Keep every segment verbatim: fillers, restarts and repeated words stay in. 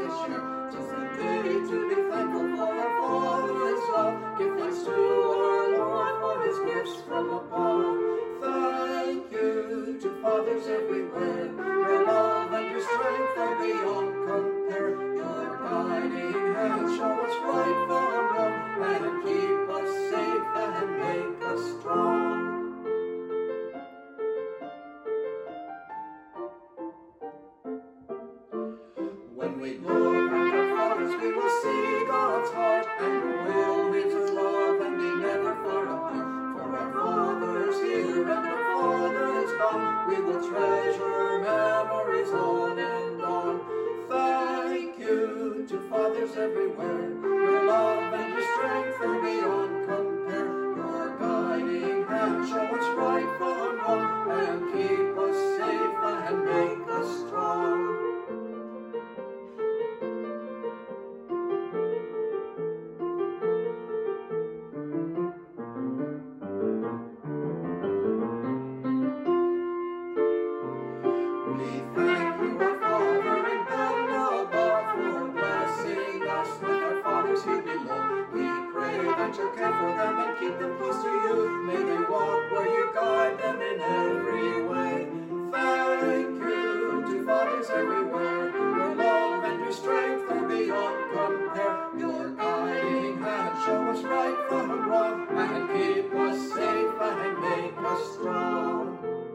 share. 'Tis the day to be thankful for our Father's love. Give thanks to our Lord for his gifts from above. Thank you to fathers everywhere. Your love and your strength are beyond compare. Your guiding hand show us right from wrong, and keep us safe and make us strong. When we look at our fathers, we will see God's heart, and will reach his love and be never far apart. For our fathers here and our fathers gone, we will treasure memories on and on. Thank you to fathers everywhere. Your love and your strength are beyond compare. Your guiding hand show us right from wrong, and keep us safe and make us strong. To care for them and keep them close to you. May they walk where you guide them in every way. Thank you to fathers everywhere. Your love and your strength are beyond compare. Your guiding hand show us right from wrong, and keep us safe and make us strong.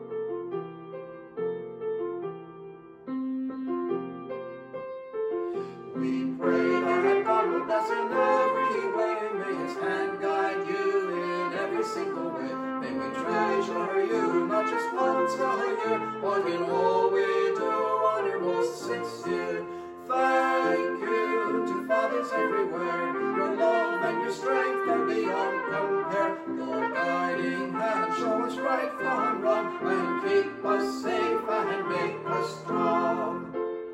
We pray that God will bless in every way. May his hand guide you in every single way. May we treasure you not just once a year, but in all we do honor most sincere. Thank you to fathers everywhere. Your love and your strength are beyond compare. Your guiding hand show us right from wrong, and keep us safe and make us strong.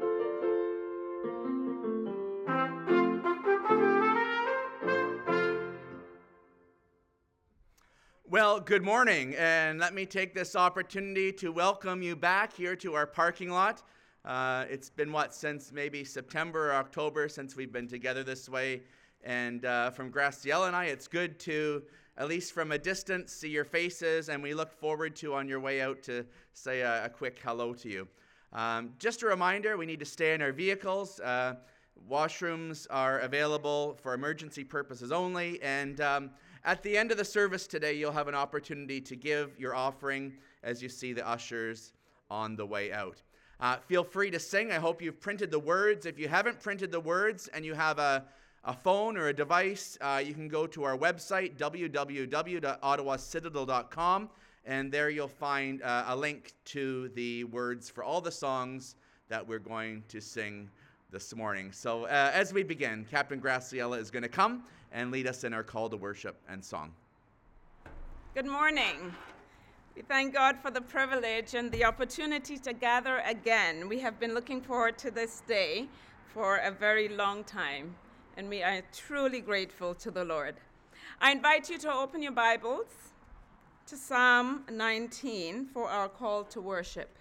Well, good morning, and let me take this opportunity to welcome you back here to our parking lot. Uh, it's been, what, since maybe September or October since we've been together this way, and uh, from Graciela and I, it's good to, at least from a distance, see your faces, and we look forward to, on your way out, to say a, a quick hello to you. Um, just a reminder, we need to stay in our vehicles. Uh, washrooms are available for emergency purposes only, and um, at the end of the service today, you'll have an opportunity to give your offering as you see the ushers on the way out. Uh, feel free to sing. I hope you've printed the words. If you haven't printed the words and you have a, a phone or a device, uh, you can go to our website, w w w dot ottawa citadel dot com, and there you'll find uh, a link to the words for all the songs that we're going to sing this morning. So uh, as we begin, Captain Graciela is going to come and lead us in our call to worship and song. Good morning. We thank God for the privilege and the opportunity to gather again. We have been looking forward to this day for a very long time, and we are truly grateful to the Lord. I invite you to open your Bibles to Psalm nineteen for our call to worship.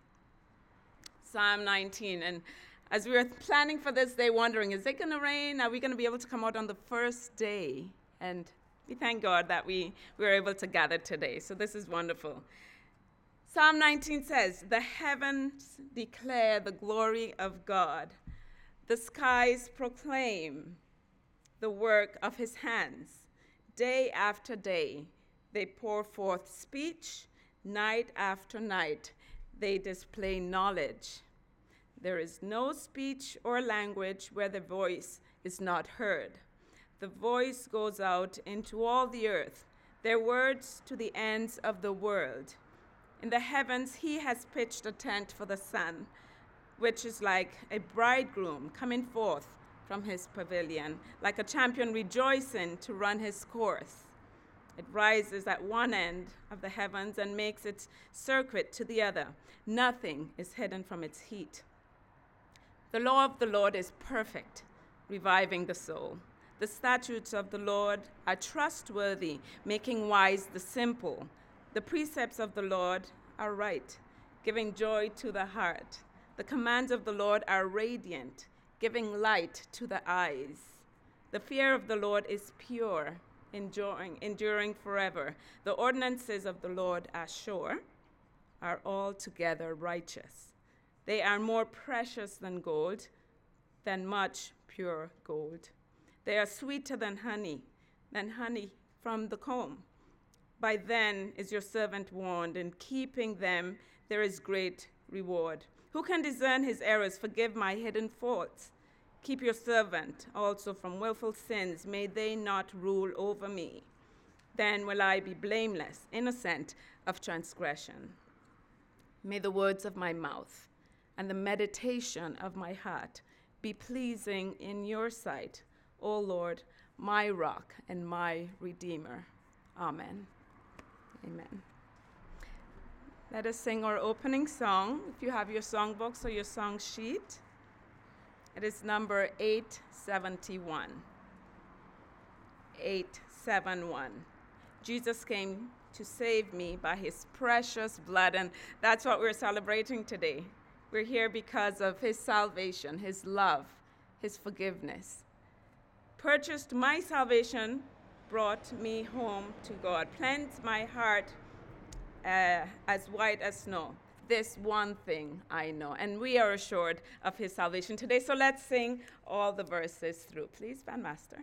Psalm nineteen, and as we were planning for this day, wondering, is it going to rain? Are we going to be able to come out on the first day? And we thank God that we, we were able to gather today. So this is wonderful. Psalm nineteen says, "The heavens declare the glory of God. The skies proclaim the work of his hands. Day after day, they pour forth speech. Night after night, they display knowledge. There is no speech or language where the voice is not heard. The voice goes out into all the earth, their words to the ends of the world. In the heavens he has pitched a tent for the sun, which is like a bridegroom coming forth from his pavilion, like a champion rejoicing to run his course. It rises at one end of the heavens and makes its circuit to the other. Nothing is hidden from its heat. The law of the Lord is perfect, reviving the soul. The statutes of the Lord are trustworthy, making wise the simple. The precepts of the Lord are right, giving joy to the heart. The commands of the Lord are radiant, giving light to the eyes. The fear of the Lord is pure, enduring, enduring forever. The ordinances of the Lord are sure, are altogether righteous. They are more precious than gold, than much pure gold. They are sweeter than honey, than honey from the comb. By then is your servant warned, in keeping them there is great reward. Who can discern his errors? Forgive my hidden faults. Keep your servant also from willful sins. May they not rule over me. Then will I be blameless, innocent of transgression. May the words of my mouth and the meditation of my heart be pleasing in your sight, O Lord, my rock and my redeemer. Amen. Amen. Let us sing our opening song. If you have your songbooks or your song sheet, it is number eight seventy-one. eight seventy-one. Jesus came to save me by his precious blood, and that's what we're celebrating today. We're here because of his salvation, his love, his forgiveness. Purchased my salvation, brought me home to God, cleansed my heart uh, as white as snow. This one thing I know, and we are assured of his salvation today. So let's sing all the verses through. Please, bandmaster.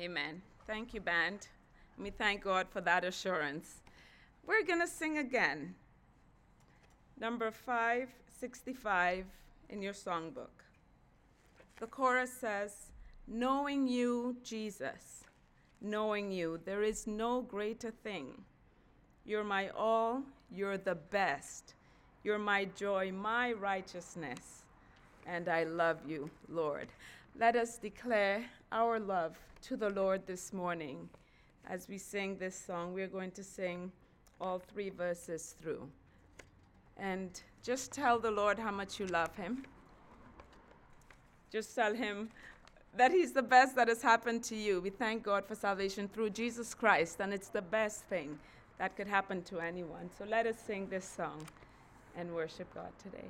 Amen. Thank you, band. And we thank God for that assurance. We're going to sing again. Number five sixty-five in your songbook. The chorus says, knowing you, Jesus, knowing you, there is no greater thing. You're my all, you're the best. You're my joy, my righteousness, and I love you, Lord. Let us declare our love to the Lord this morning. As we sing this song, we're going to sing all three verses through. And just tell the Lord how much you love him. Just tell him that he's the best that has happened to you. We thank God for salvation through Jesus Christ, and it's the best thing that could happen to anyone. So let us sing this song and worship God today.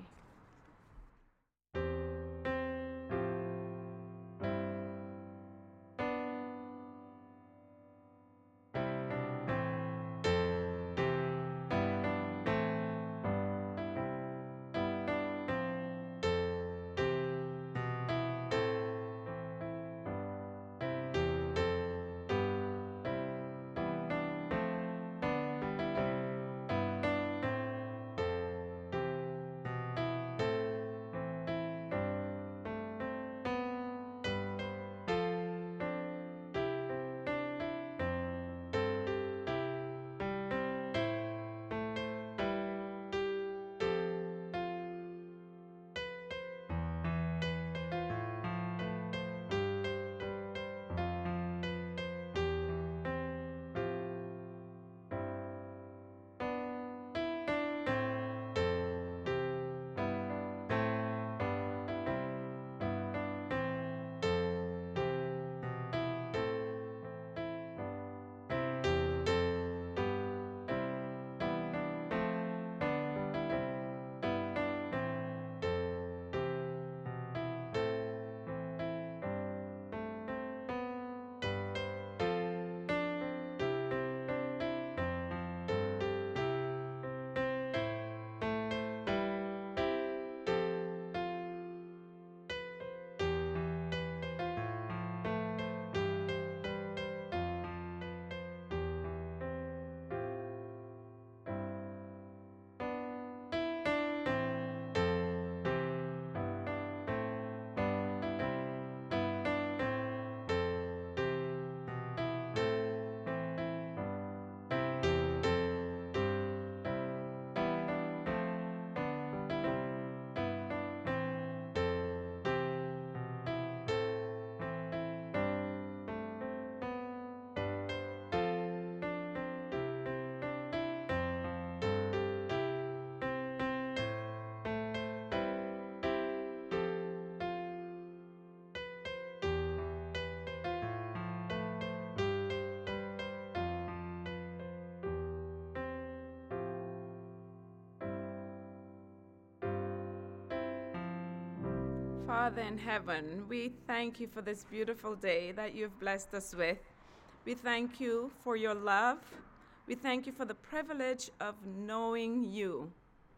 Father in heaven, we thank you for this beautiful day that you've blessed us with. We thank you for your love. We thank you for the privilege of knowing you.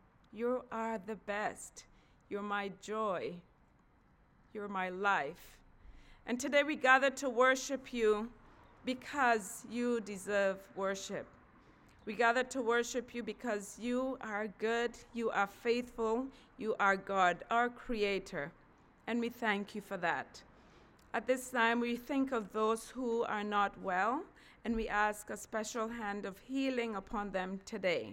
You are the best. You're my joy. You're my life. And today we gather to worship you because you deserve worship. We gather to worship you because you are good, you are faithful, you are God, our Creator. And we thank you for that. At this time, we think of those who are not well, and we ask a special hand of healing upon them today.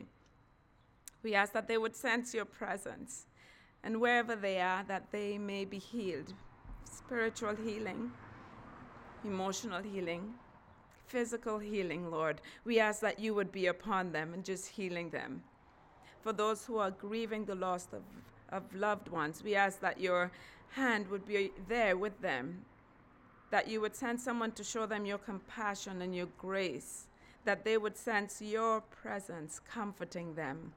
We ask that they would sense your presence, and wherever they are, that they may be healed. Spiritual healing, emotional healing, physical healing, Lord. We ask that you would be upon them and just healing them. For those who are grieving the loss of, of loved ones, we ask that your hand would be there with them, that you would send someone to show them your compassion and your grace, that they would sense your presence comforting them.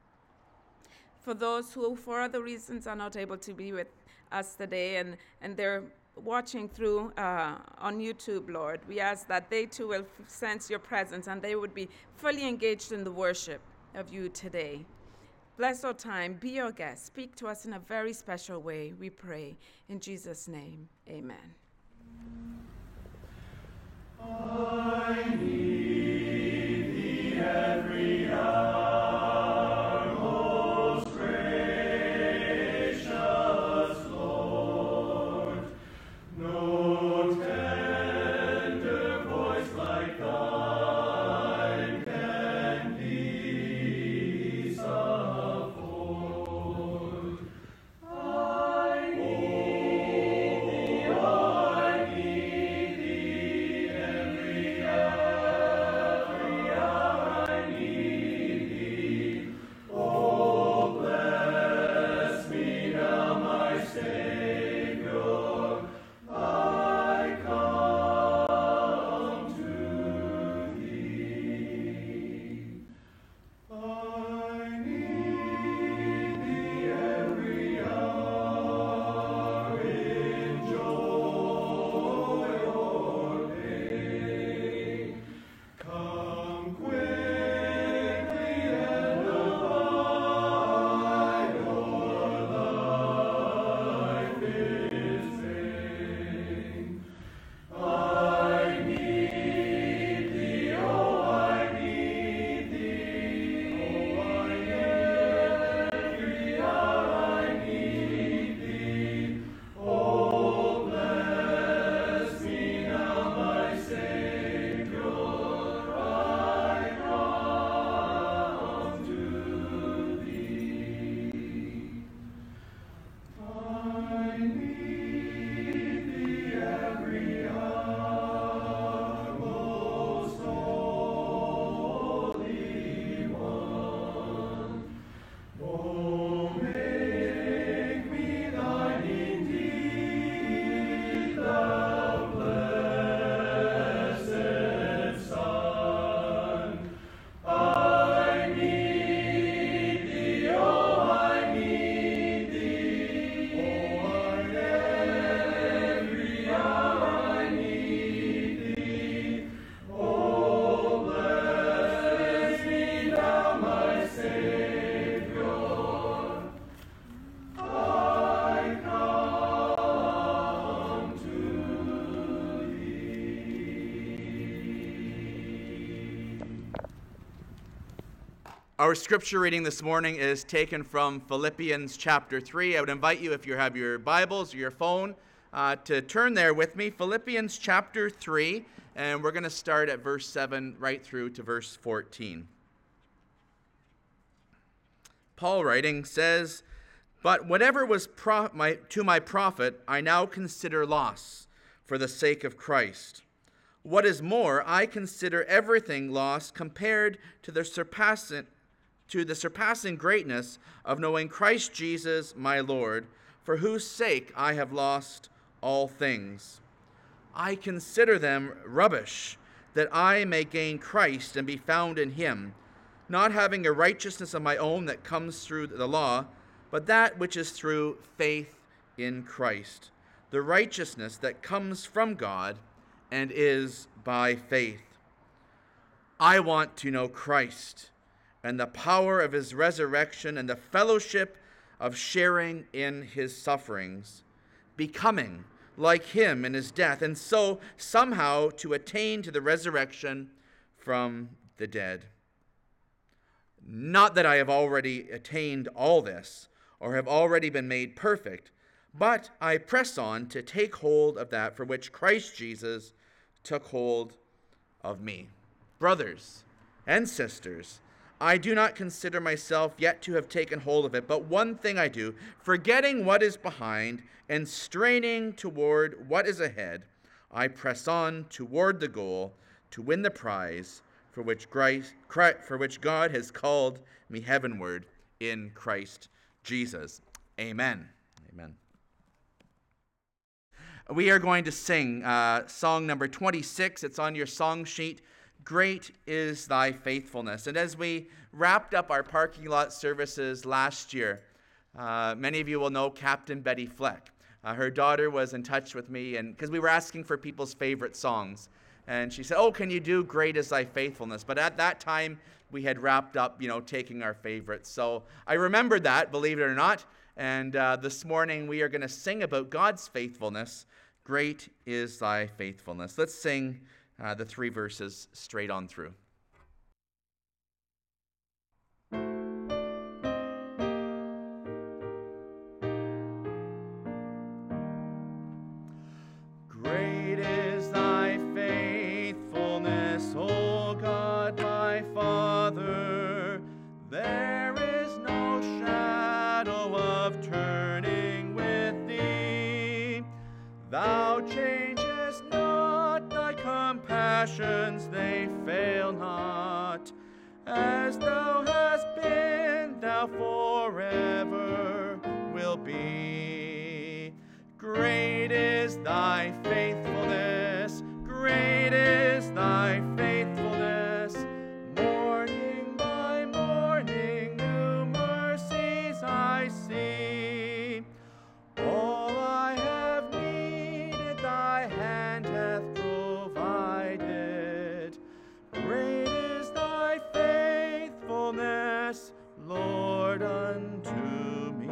For those who, for other reasons, are not able to be with us today and, and they're watching through uh, on YouTube, Lord, we ask that they too will f- sense your presence and they would be fully engaged in the worship of you today. Bless our time. Be our guest. Speak to us in a very special way, we pray. In Jesus' name, amen. Oh. Our scripture reading this morning is taken from Philippians chapter three. I would invite you, if you have your Bibles or your phone, uh, to turn there with me. Philippians chapter three, and we're going to start at verse seven right through to verse fourteen. Paul writing says, "But whatever was pro- my, to my profit, I now consider loss for the sake of Christ. What is more, I consider everything lost compared to the surpassing to the surpassing greatness of knowing Christ Jesus my Lord, for whose sake I have lost all things. I consider them rubbish, that I may gain Christ and be found in him, not having a righteousness of my own that comes through the law, but that which is through faith in Christ, the righteousness that comes from God and is by faith. I want to know Christ and the power of his resurrection and the fellowship of sharing in his sufferings, becoming like him in his death, and so somehow to attain to the resurrection from the dead. Not that I have already attained all this, or have already been made perfect, but I press on to take hold of that for which Christ Jesus took hold of me. Brothers and sisters, I do not consider myself yet to have taken hold of it, but one thing I do, forgetting what is behind and straining toward what is ahead, I press on toward the goal to win the prize for which Christ, for which God has called me heavenward in Christ Jesus." Amen. Amen. We are going to sing uh, song number twenty-six. It's on your song sheet. Great is thy faithfulness. And as we wrapped up our parking lot services last year, uh, many of you will know Captain Betty Fleck. Uh, her daughter was in touch with me, and because we were asking for people's favorite songs. And she said, "Oh, can you do Great is Thy Faithfulness?" But at that time, we had wrapped up, you know, taking our favorites. So I remembered that, believe it or not. And uh, this morning, we are going to sing about God's faithfulness. Great is thy faithfulness. Let's sing uh, the three verses straight on through. Great is thy faithfulness, O God, my Father. There is no shadow of turning with thee. Thou changest not, thy compassions, they fail not. As thou hast been, thou forever will be. Great is thy faithfulness, great is thy faithfulness. Morning by morning, new mercies I see. All I have needed, thy hand hath provided. Great is thy faithfulness, Lord, unto me.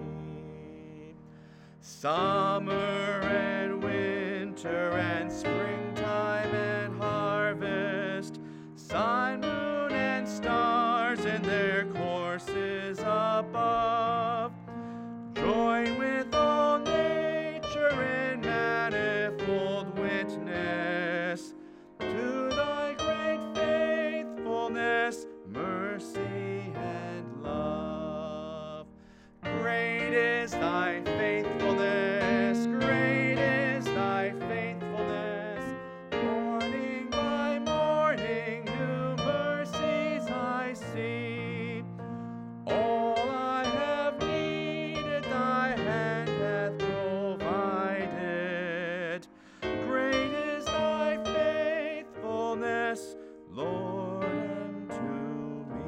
Summer and winter and springtime and harvest, sun, moon, and stars in their courses above, join with all nature in manifold witness to thy great faithfulness, mercy, and love. Great is thy faithfulness, great is thy faithfulness. Morning by morning, new mercies I see. All I have needed, thy hand hath provided. Great is thy faithfulness, Lord, unto me.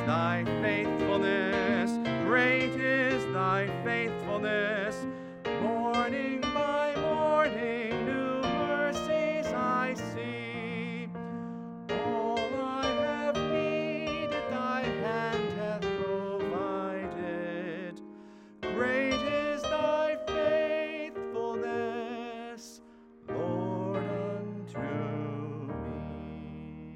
thy faithfulness, great is thy faithfulness. Morning by morning, new mercies I see. All I have needed, thy hand hath provided. Great is thy faithfulness, Lord, unto me.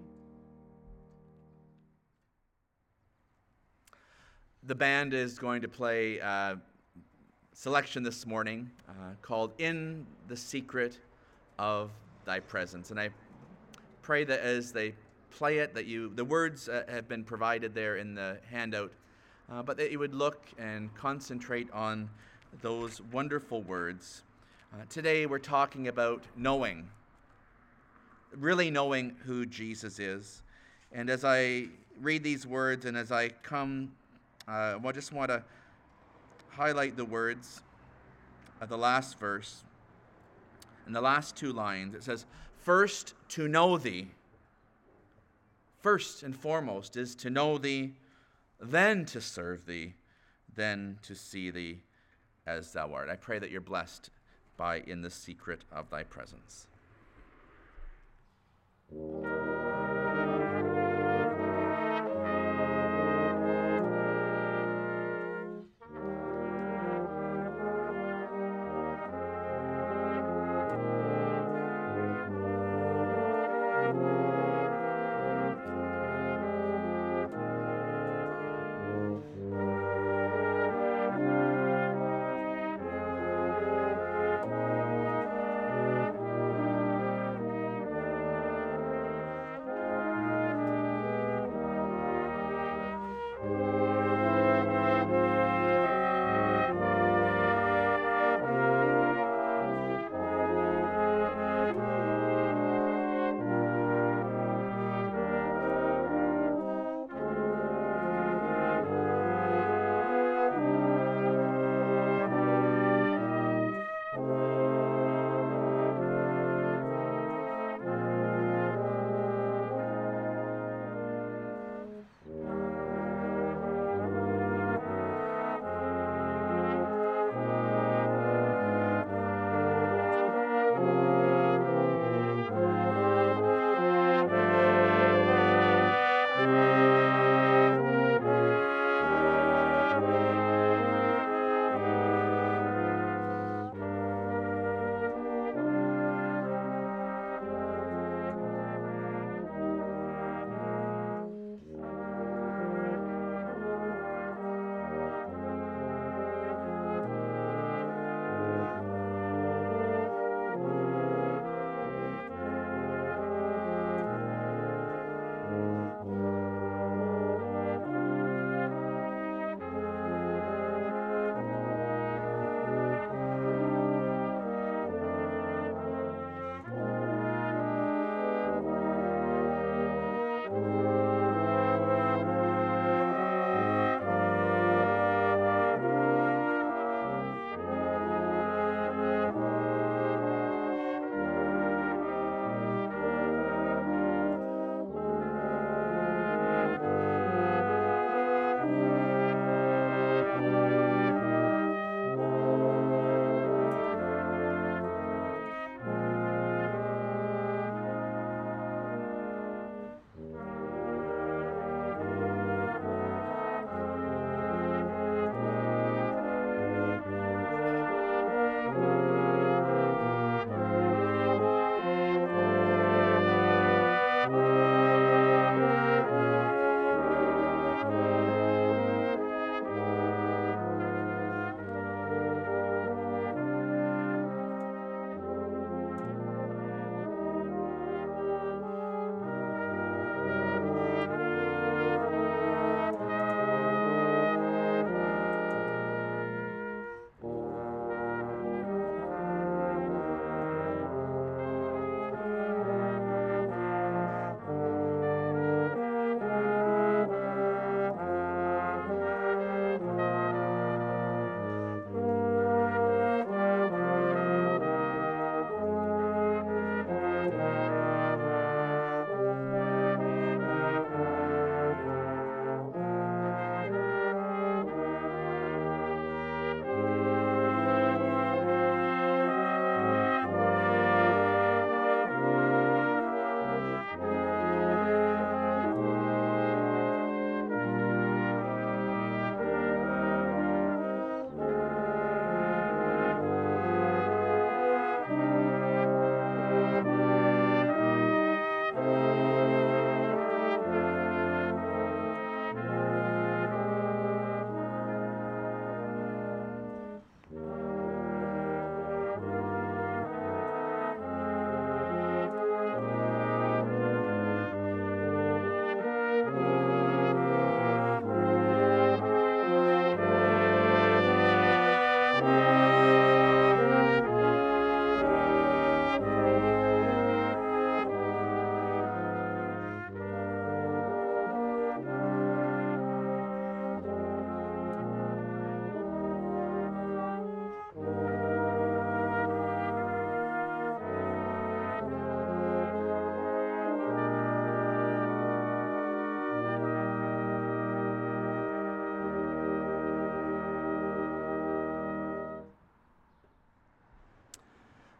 The band is going to play a selection this morning uh, called In the Secret of Thy Presence. And I pray that as they play it, that you, the words uh, have been provided there in the handout, uh, but that you would look and concentrate on those wonderful words. Uh, today we're talking about knowing, really knowing who Jesus is. And as I read these words and as I come, uh, I just want to highlight the words of the last verse. In the last two lines, it says, first to know thee. First and foremost is to know thee, then to serve thee, then to see thee as thou art. I pray that you're blessed by In the Secret of Thy Presence.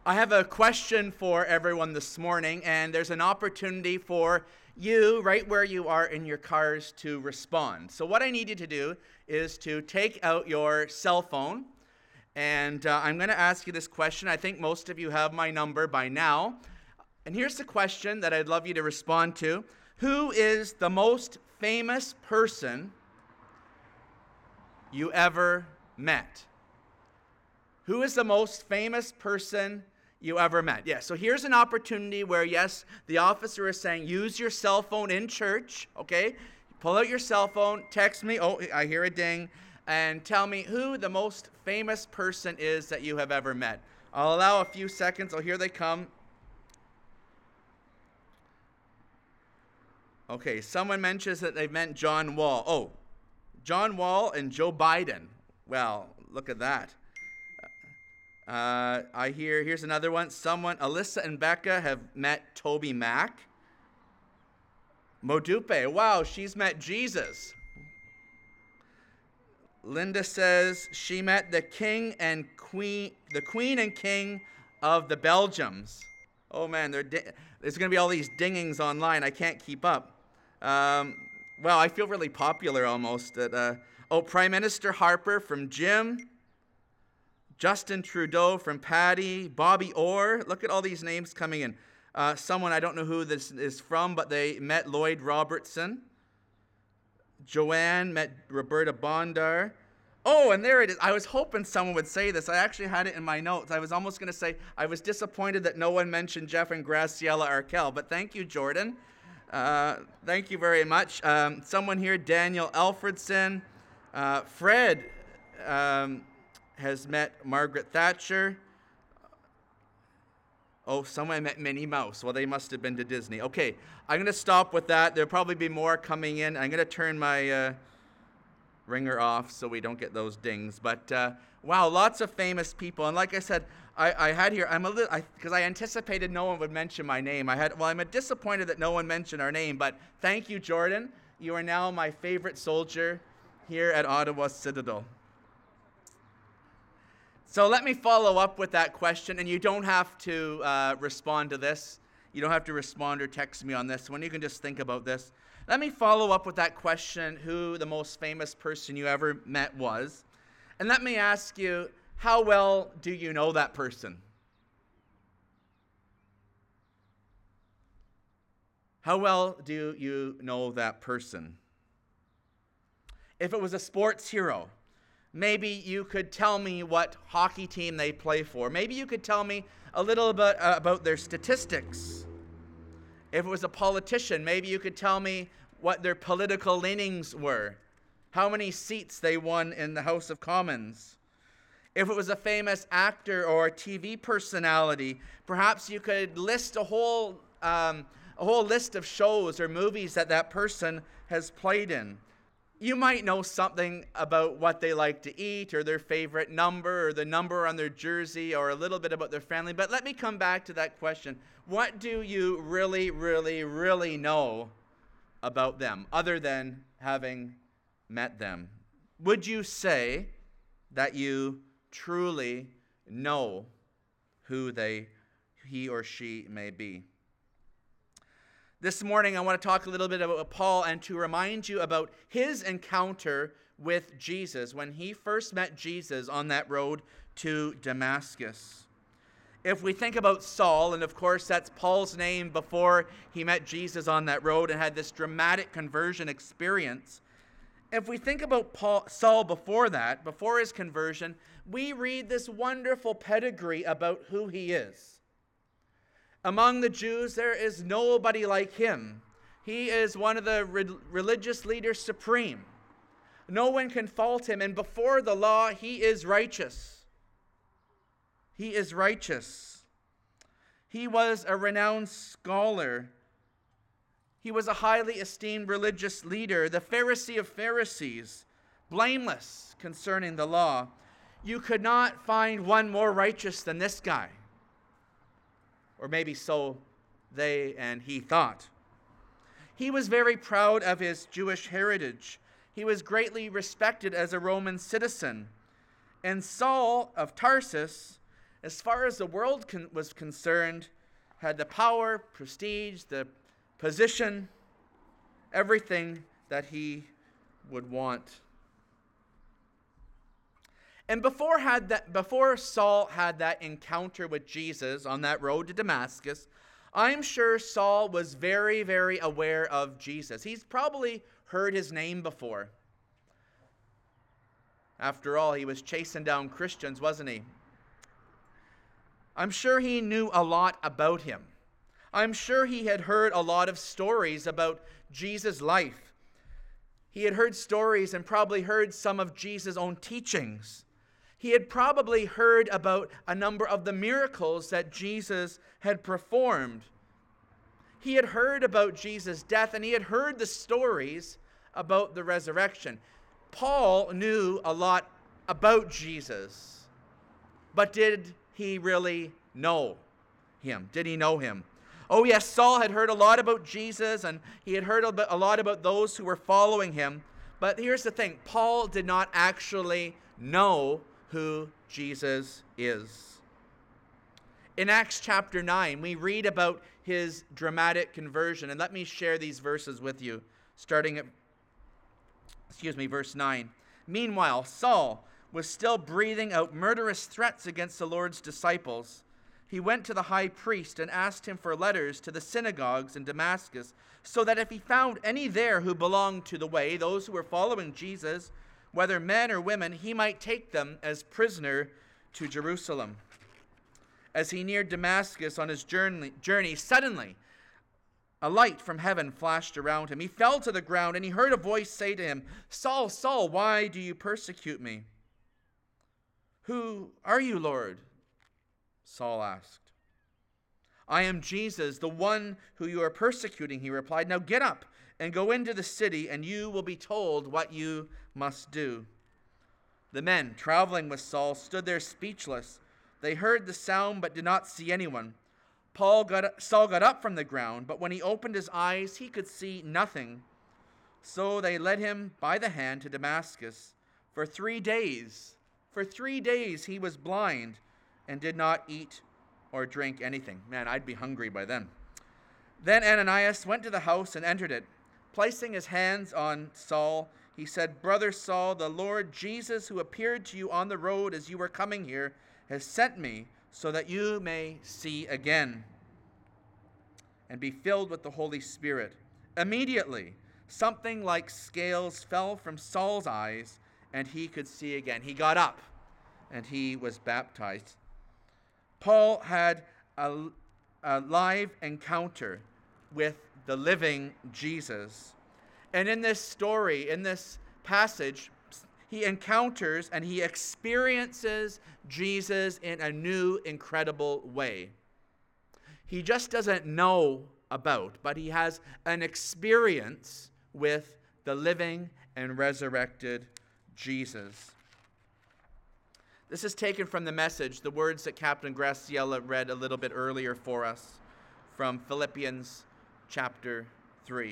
I have a question for everyone this morning, and there's an opportunity for you, right where you are in your cars, to respond. So what I need you to do is to take out your cell phone, and uh, I'm going to ask you this question. I think most of you have my number by now. And here's the question that I'd love you to respond to. Who is the most famous person you ever met? Who is the most famous person you ever met? Yeah, so here's an opportunity where, yes, the officer is saying, use your cell phone in church, okay? Pull out your cell phone, text me, oh, I hear a ding, and tell me who the most famous person is that you have ever met. I'll allow a few seconds. Oh, here they come. Okay, someone mentions that they meant John Wall. Oh, John Wall and Joe Biden. Well, look at that. Uh, I hear, here's another one. Someone, Alyssa and Becca have met Toby Mac. Modupe, wow, she's met Jesus. Linda says she met the king and queen, the queen and king of the Belgiums. Oh man, di- there's going to be all these dingings online. I can't keep up. Um, wow, I feel really popular almost. At, uh, oh, Prime Minister Harper from Jim. Justin Trudeau from Patty, Bobby Orr. Look at all these names coming in. Uh, someone, I don't know who this is from, but they met Lloyd Robertson. Joanne met Roberta Bondar. Oh, and there it is. I was hoping someone would say this. I actually had it in my notes. I was almost going to say, I was disappointed that no one mentioned Geoff and Graciela Arkell, but thank you, Jordan. Uh, thank you very much. Um, someone here, Daniel Alfredson. Uh, Fred um, has met Margaret Thatcher. Oh, someone met Minnie Mouse. Well, they must have been to Disney. Okay, I'm going to stop with that. There'll probably be more coming in. I'm going to turn my uh, ringer off so we don't get those dings. But, uh, wow, lots of famous people. And like I said, I, I had here, I'm a little, because I, I anticipated no one would mention my name. I had, well, I'm disappointed that no one mentioned our name. But thank you, Jordan. You are now my favorite soldier here at Ottawa Citadel. So let me follow up with that question, and you don't have to uh, respond to this. You don't have to respond or text me on this one. You can just think about this. Let me follow up with that question, who the most famous person you ever met was. And let me ask you, how well do you know that person? How well do you know that person? If it was a sports hero, maybe you could tell me what hockey team they play for. Maybe you could tell me a little bit uh, about their statistics. If it was a politician, maybe you could tell me what their political leanings were, how many seats they won in the House of Commons. If it was a famous actor or T V personality, perhaps you could list a whole, um, a whole list of shows or movies that that person has played in. You might know something about what they like to eat or their favorite number or the number on their jersey or a little bit about their family. But let me come back to that question. What do you really, really, really know about them other than having met them? Would you say that you truly know who they, he or she may be? This morning, I want to talk a little bit about Paul and to remind you about his encounter with Jesus when he first met Jesus on that road to Damascus. If we think about Saul, and of course that's Paul's name before he met Jesus on that road and had this dramatic conversion experience. If we think about Paul, Saul before that, before his conversion, we read this wonderful pedigree about who he is. Among the Jews, there is nobody like him. He is one of the re- religious leaders supreme. No one can fault him, and before the law, he is righteous. He is righteous. He was a renowned scholar. He was a highly esteemed religious leader, the Pharisee of Pharisees, blameless concerning the law. You could not find one more righteous than this guy. Or maybe so they and he thought. He was very proud of his Jewish heritage. He was greatly respected as a Roman citizen. And Saul of Tarsus as far as the world con- was concerned, had the power, prestige, the position, everything that he would want. And before had that before Saul had that encounter with Jesus on that road to Damascus, I'm sure Saul was very, very aware of Jesus. He's probably heard his name before. After all, he was chasing down Christians, wasn't he? I'm sure he knew a lot about him. I'm sure he had heard a lot of stories about Jesus' life. He had heard stories and probably heard some of Jesus' own teachings. He had probably heard about a number of the miracles that Jesus had performed. He had heard about Jesus' death, and he had heard the stories about the resurrection. Paul knew a lot about Jesus, but did he really know him? Did he know him? Oh yes, Saul had heard a lot about Jesus, and he had heard a lot about those who were following him. But here's the thing, Paul did not actually know who Jesus is. In Acts chapter nine, we read about his dramatic conversion. And let me share these verses with you, starting at, excuse me, verse nine. Meanwhile, Saul was still breathing out murderous threats against the Lord's disciples. He went to the high priest and asked him for letters to the synagogues in Damascus, so that if he found any there who belonged to the way, those who were following Jesus, whether men or women, he might take them as prisoner to Jerusalem. As he neared Damascus on his journey, journey, suddenly a light from heaven flashed around him. He fell to the ground, and he heard a voice say to him, "Saul, Saul, why do you persecute me?" "Who are you, Lord?" Saul asked. "I am Jesus, the one who you are persecuting," he replied. "Now get up and go into the city, and you will be told what you must do." The men traveling with Saul stood there speechless. They heard the sound but did not see anyone. Paul got, Saul got up from the ground, but when he opened his eyes, he could see nothing. So they led him by the hand to Damascus. For three days, for three days he was blind and did not eat or drink anything. Man, I'd be hungry by then. Then Ananias went to the house and entered it. Placing his hands on Saul, he said, "Brother Saul, the Lord Jesus, who appeared to you on the road as you were coming here, has sent me so that you may see again and be filled with the Holy Spirit." Immediately, something like scales fell from Saul's eyes, and he could see again. He got up, and he was baptized. Paul had a, a live encounter with the living Jesus. And in this story, in this passage, he encounters and he experiences Jesus in a new, incredible way. He just doesn't know about, but he has an experience with the living and resurrected Jesus. This is taken from the Message, the words that Captain Graciela read a little bit earlier for us from Philippians chapter three.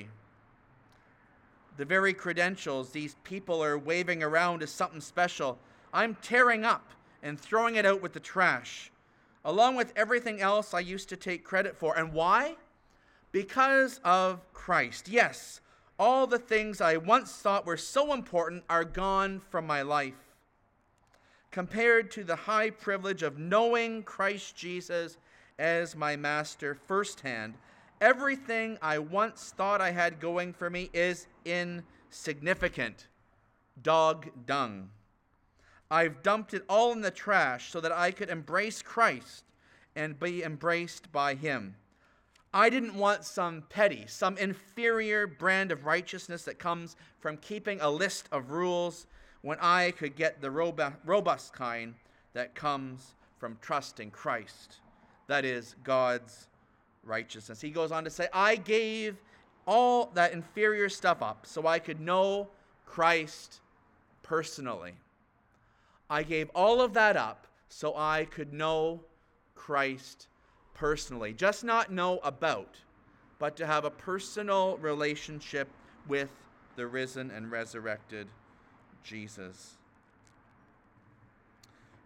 The very credentials these people are waving around as something special, I'm tearing up and throwing it out with the trash, along with everything else I used to take credit for. And why? Because of Christ. Yes, all the things I once thought were so important are gone from my life. Compared to the high privilege of knowing Christ Jesus as my master firsthand, everything I once thought I had going for me is insignificant. Dog dung. I've dumped it all in the trash so that I could embrace Christ and be embraced by him. I didn't want some petty, some inferior brand of righteousness that comes from keeping a list of rules when I could get the robust kind that comes from trusting Christ. That is God's righteousness. He goes on to say, I gave all that inferior stuff up so I could know Christ personally. I gave all of that up so I could know Christ personally. Just not know about, but to have a personal relationship with the risen and resurrected Jesus.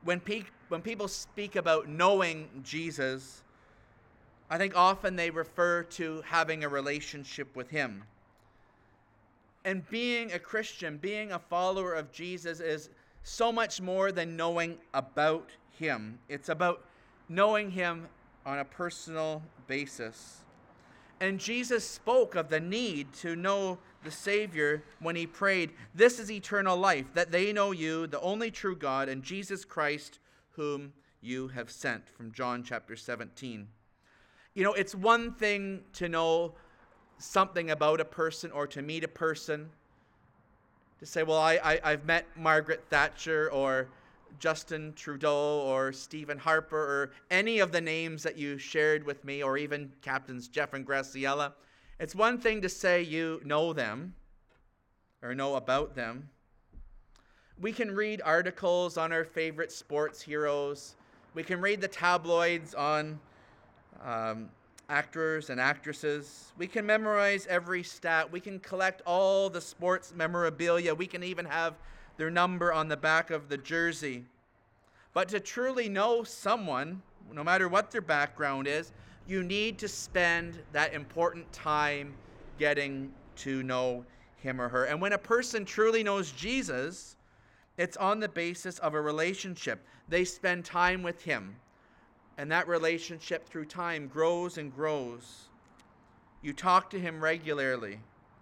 When, pe- when people speak about knowing Jesus, I think often they refer to having a relationship with him. And being a Christian, being a follower of Jesus is so much more than knowing about him. It's about knowing him on a personal basis. And Jesus spoke of the need to know the Savior when he prayed, "This is eternal life, that they know you, the only true God, and Jesus Christ, whom you have sent," from John chapter seventeen. You know, it's one thing to know something about a person or to meet a person, to say, well, I, I, I've met Margaret Thatcher or Justin Trudeau or Stephen Harper or any of the names that you shared with me, or even Captains Geoff and Graciela. It's one thing to say you know them or know about them. We can read articles on our favorite sports heroes. We can read the tabloids on um, actors and actresses. We can memorize every stat. We can collect all the sports memorabilia. We can even have their number on the back of the jersey. But to truly know someone, no matter what their background is, you need to spend that important time getting to know him or her. And when a person truly knows Jesus, it's on the basis of a relationship. They spend time with him. And that relationship through time grows and grows. You talk to him regularly.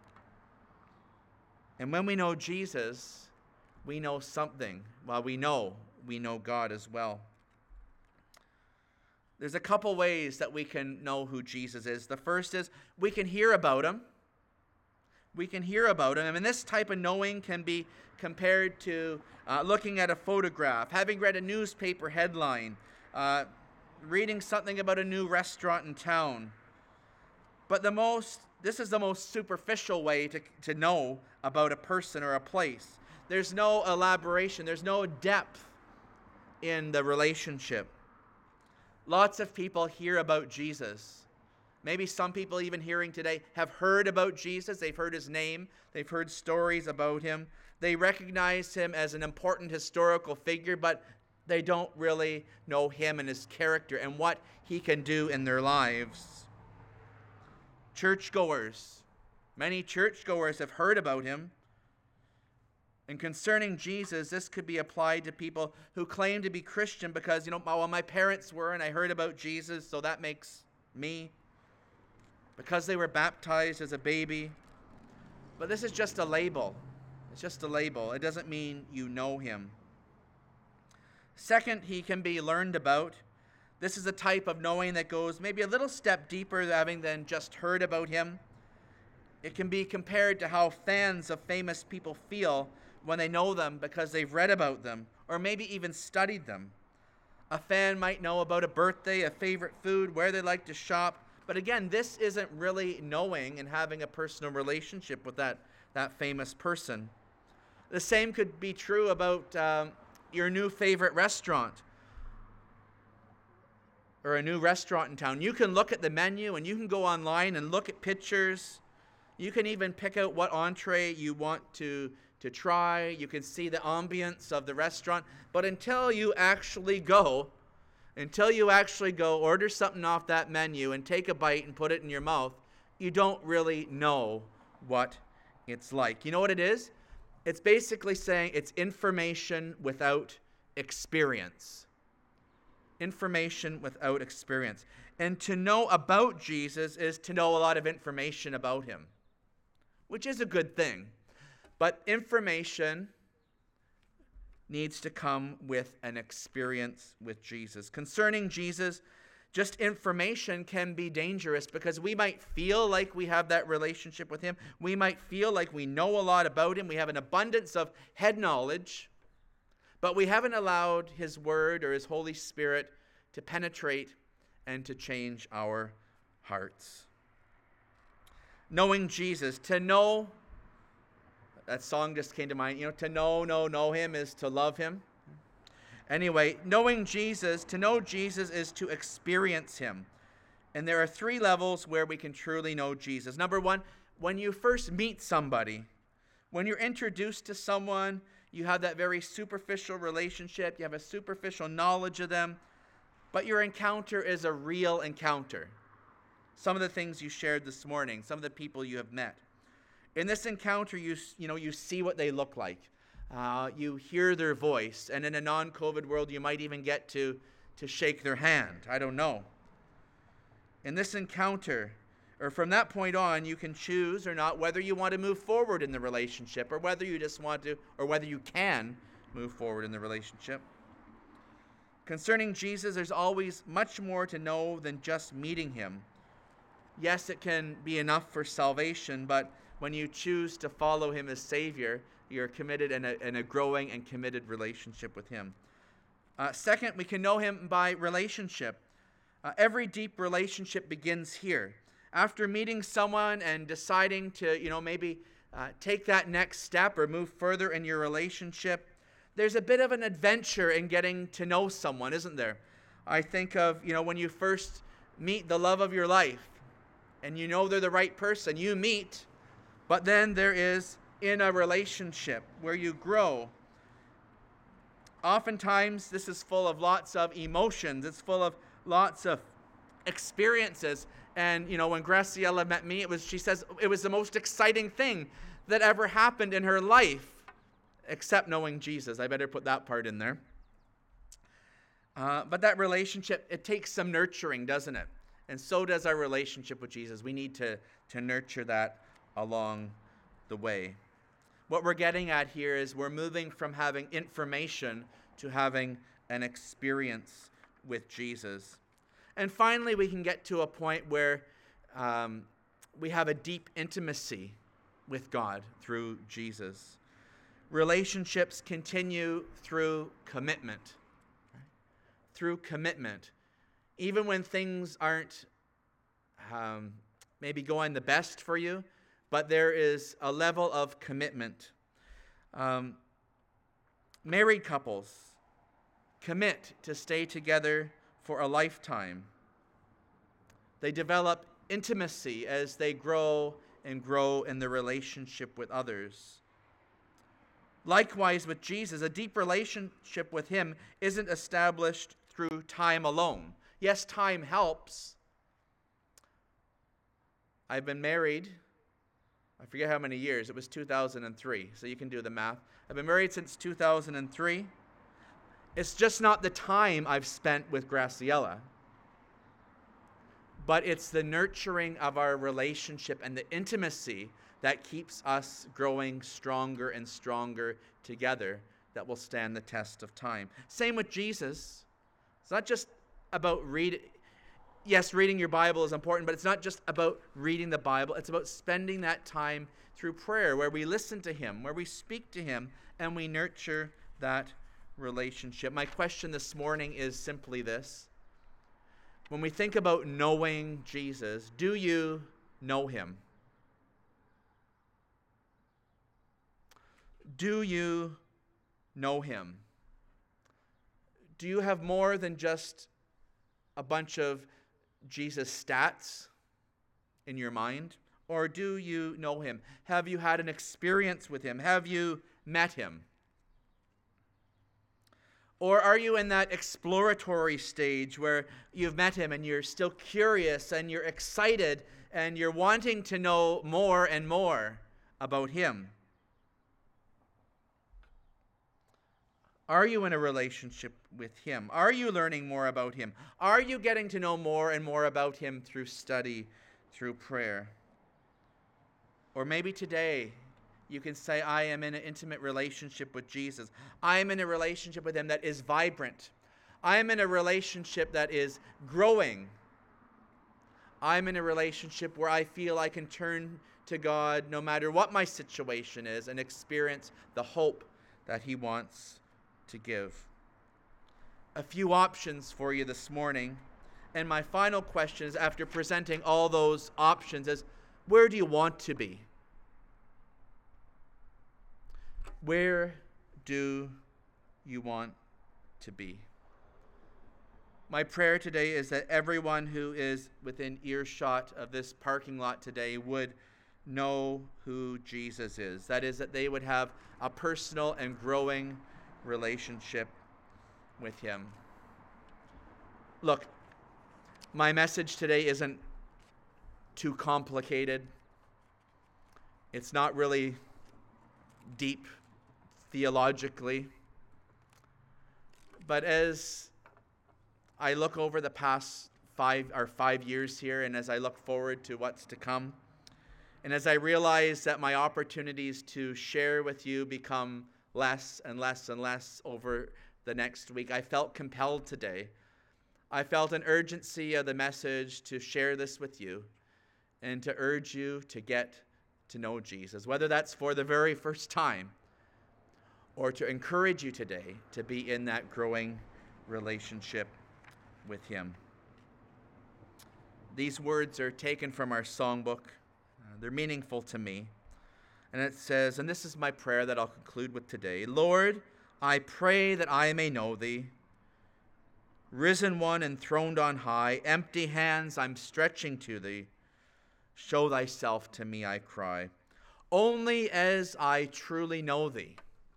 And when we know Jesus, we know something. Well, we know, we know God as well. There's a couple ways that we can know who Jesus is. The first is we can hear about him. We can hear about him. And this type of knowing can be compared to uh, looking at a photograph, having read a newspaper headline, uh, reading something about a new restaurant in town. But the most, this is the most superficial way to, to know about a person or a place. There's no elaboration. There's no depth in the relationship. Lots of people hear about Jesus. Maybe some people even hearing today have heard about Jesus. They've heard his name. They've heard stories about him. They recognize him as an important historical figure, but they don't really know him and his character and what he can do in their lives. Churchgoers. Many churchgoers have heard about him. And concerning Jesus, this could be applied to people who claim to be Christian because, you know, well, my parents were and I heard about Jesus, so that makes me. Because they were baptized as a baby. But this is just a label. It's just a label. It doesn't mean you know him. Second, he can be learned about. This is a type of knowing that goes maybe a little step deeper having than just heard about him. It can be compared to how fans of famous people feel when they know them because they've read about them or maybe even studied them. A fan might know about a birthday, a favorite food, where they like to shop. But again, this isn't really knowing and having a personal relationship with that, that famous person. The same could be true about um, your new favorite restaurant or a new restaurant in town. You can look at the menu and you can go online and look at pictures. You can even pick out what entree you want to, to try. You can see the ambience of the restaurant. But until you actually go, until you actually go order something off that menu and take a bite and put it in your mouth, you don't really know what it's like. You know what it is? It's basically saying it's information without experience. Information without experience. And to know about Jesus is to know a lot of information about him, which is a good thing. But information needs to come with an experience with Jesus. Concerning Jesus, just information can be dangerous because we might feel like we have that relationship with him. We might feel like we know a lot about him. We have an abundance of head knowledge, but we haven't allowed his word or his Holy Spirit to penetrate and to change our hearts. Knowing Jesus, to know, that song just came to mind, you know, to know, know, know him is to love him. Anyway, knowing Jesus, to know Jesus is to experience him. And there are three levels where we can truly know Jesus. Number one, when you first meet somebody, when you're introduced to someone, You have that very superficial relationship. You have a superficial knowledge of them. But your encounter is a real encounter. Some of the things you shared this morning, some of the people you have met. In this encounter, you, you know, you see what they look like. Uh, you hear their voice. And in a non-COVID world, you might even get to, to shake their hand. I don't know. In this encounter, or from that point on, you can choose or not whether you want to move forward in the relationship, or whether you just want to, or whether you can move forward in the relationship. Concerning Jesus, there's always much more to know than just meeting him. Yes, it can be enough for salvation, but when you choose to follow him as Savior, you're committed in a, in a growing and committed relationship with him. Uh, second, we can know him by relationship. Uh, every deep relationship begins here. After meeting someone and deciding to, you know, maybe uh, take that next step or move further in your relationship, there's a bit of an adventure in getting to know someone, isn't there? I think of, you know, when you first meet the love of your life and you know they're the right person, you meet, but then there is in a relationship where you grow. Oftentimes, this is full of lots of emotions. It's full of lots of experiences. And, you know, when Graciela met me, it was, she says, it was the most exciting thing that ever happened in her life, except knowing Jesus. I better put that part in there. Uh, but that relationship, it takes some nurturing, doesn't it? And so does our relationship with Jesus. We need to, to nurture that along the way. What we're getting at here is we're moving from having information to having an experience with Jesus. And finally, we can get to a point where um, we have a deep intimacy with God through Jesus. Relationships continue through commitment. Through commitment. Even when things aren't um, maybe going the best for you, but there is a level of commitment. Um, married couples commit to stay together for a lifetime. They develop intimacy as they grow and grow in their relationship with others. Likewise with Jesus, a deep relationship with him isn't established through time alone. Yes, time helps. I've been married, I forget how many years, it was two thousand three, so you can do the math. I've been married since two thousand three. It's just not the time I've spent with Graciela, but it's the nurturing of our relationship and the intimacy that keeps us growing stronger and stronger together that will stand the test of time. Same with Jesus. It's not just about reading. Yes, reading your Bible is important, but it's not just about reading the Bible. It's about spending that time through prayer where we listen to him, where we speak to him, and we nurture that relationship. My question this morning is simply this. When we think about knowing Jesus, do you know him? Do you know him? Do you have more than just a bunch of Jesus stats in your mind? Or do you know him? Have you had an experience with him? Have you met him? Or are you in that exploratory stage where you've met him and you're still curious and you're excited and you're wanting to know more and more about him? Are you in a relationship with him? Are you learning more about him? Are you getting to know more and more about him through study, through prayer? Or maybe today you can say, I am in an intimate relationship with Jesus. I am in a relationship with him that is vibrant. I am in a relationship that is growing. I'm in a relationship where I feel I can turn to God no matter what my situation is and experience the hope that he wants to give. A few options for you this morning. And my final question is, after presenting all those options, is where do you want to be? Where do you want to be? My prayer today is that everyone who is within earshot of this parking lot today would know who Jesus is. That is, that they would have a personal and growing relationship with him. Look, my message today isn't too complicated. It's not really deep theologically. But as I look over the past five or five years here, and as I look forward to what's to come, and as I realize that my opportunities to share with you become less and less and less over the next week, I felt compelled today. I felt an urgency of the message to share this with you and to urge you to get to know Jesus, whether that's for the very first time or to encourage you today to be in that growing relationship with him. These words are taken from our songbook. Uh, they're meaningful to me. And it says, and this is my prayer that I'll conclude with today, Lord, I pray that I may know thee, risen one, enthroned on high, empty hands I'm stretching to thee. Show thyself to me, I cry. Only as I truly know thee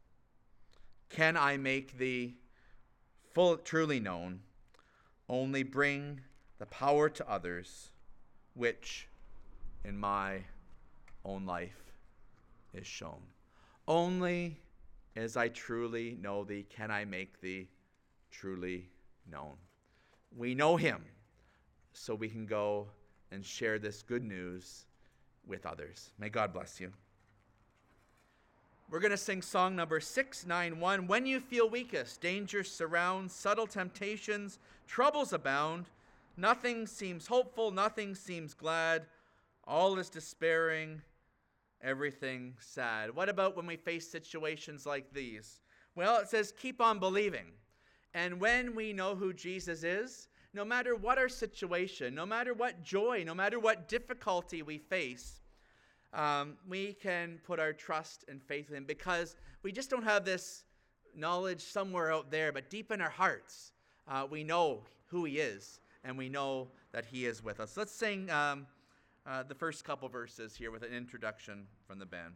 can I make thee full, truly known. Only bring the power to others, which in my own life is shown. Only as I truly know thee can I make thee truly known. We know him, so we can go and share this good news with others. May God bless you. We're going to sing song number six ninety-one. When you feel weakest, dangers surround, subtle temptations, troubles abound. Nothing seems hopeful, nothing seems glad. All is despairing, everything sad. What about when we face situations like these? Well, it says keep on believing. And when we know who Jesus is, no matter what our situation, no matter what joy, no matter what difficulty we face, um, we can put our trust and faith in him because we just don't have this knowledge somewhere out there, but deep in our hearts, uh, we know who he is and we know that he is with us. Let's sing um, uh, the first couple verses here with an introduction from the band.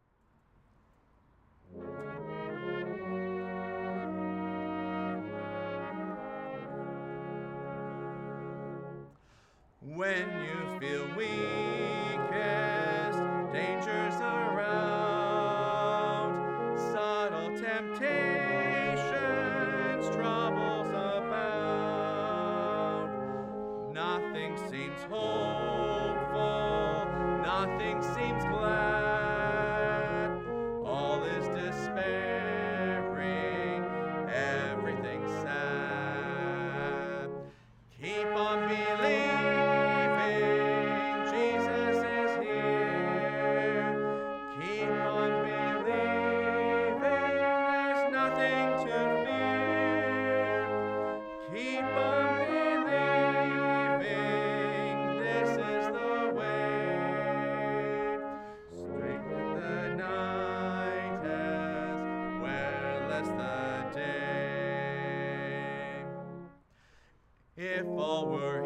When you feel weakest, dangers around, subtle temptations, troubles abound. Nothing seems hopeful, nothing seems glad. All is despairing, everything sad. Keep on believing. If all were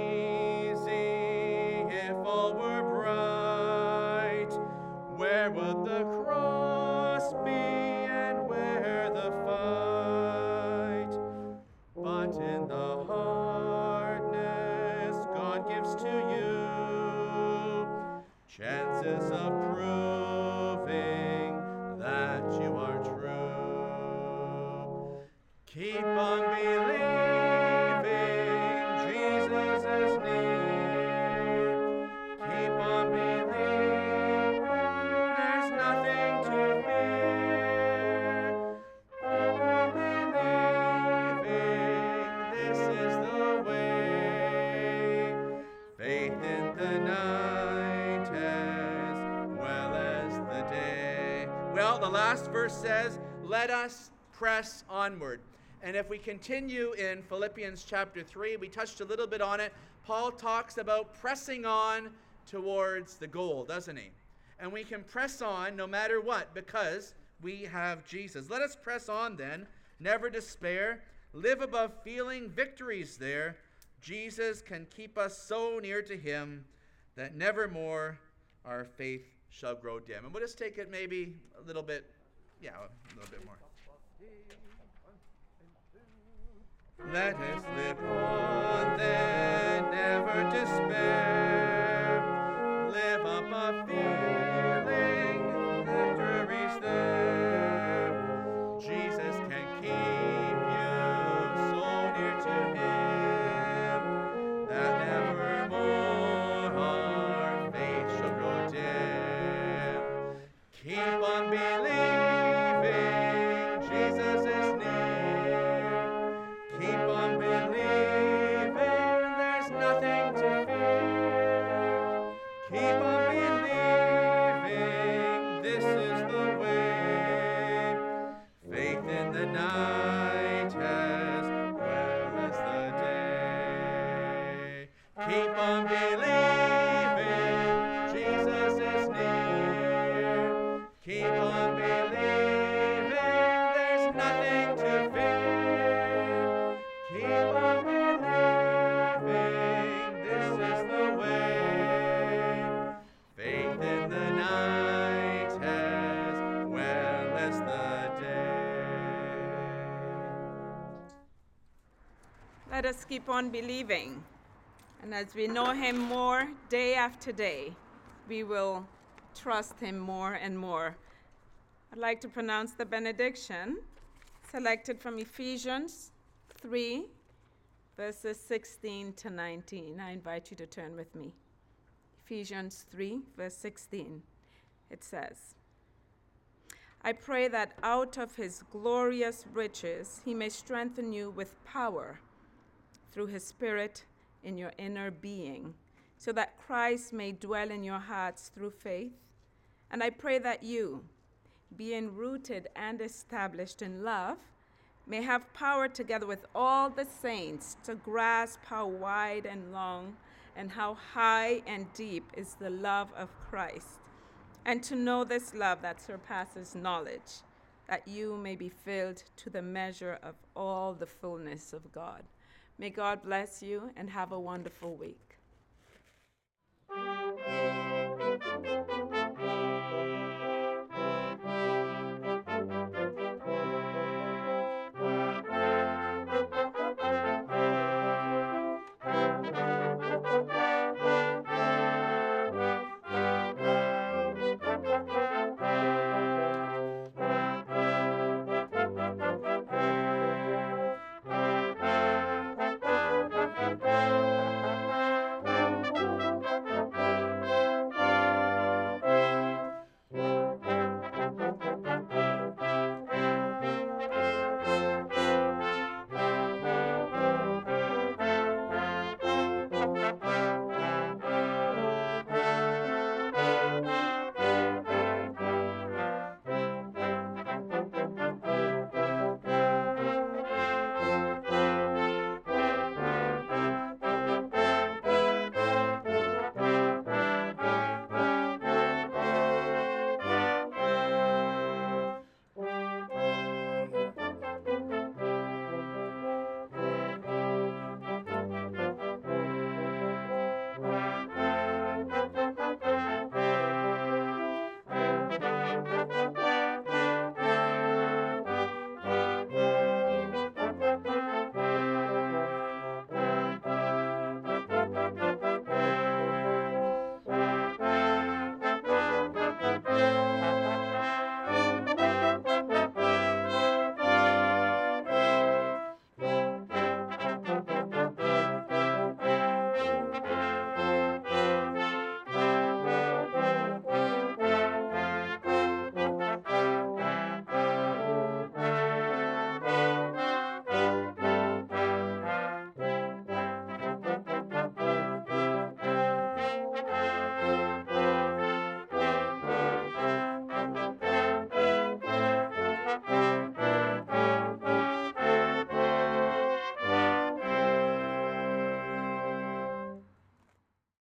easy, if all were bright, where would the cross be and where the fight? But in the hardness God gives to you chances of proving that you are true. Keep on believing. The last verse says, let us press onward. And if we continue in Philippians chapter three, we touched a little bit on it. Paul talks about pressing on towards the goal, doesn't he? And we can press on no matter what because we have Jesus. Let us press on then, never despair, live above feeling victories there. Jesus can keep us so near to him that nevermore our faith shall grow dim. And we'll just take it maybe a little bit, yeah, a little bit more. Let us live on, then never despair. Live up a feeling, victory's there. Jesus can keep you so near to him that nevermore our faith shall grow dim. Keep on believing, Jesus is near. Keep on believing, there's nothing to fear. Keep on believing, this is the way. Faith in the night as well as the day. Keep on believing, Jesus is near. Keep on believing, there's nothing to fear. Keep on believing, this is the way. Faith in the night as well as the day. Let us keep on believing. And as we know him more day after day, we will trust him more and more. I'd like to pronounce the benediction selected from Ephesians three, verses sixteen to nineteen. I invite you to turn with me. Ephesians three, verse sixteen. It says, I pray that out of his glorious riches he may strengthen you with power through his Spirit in your inner being, so that Christ may dwell in your hearts through faith. And I pray that you, being rooted and established in love, may have power together with all the saints to grasp how wide and long and how high and deep is the love of Christ, and to know this love that surpasses knowledge, that you may be filled to the measure of all the fullness of God. May God bless you and have a wonderful week.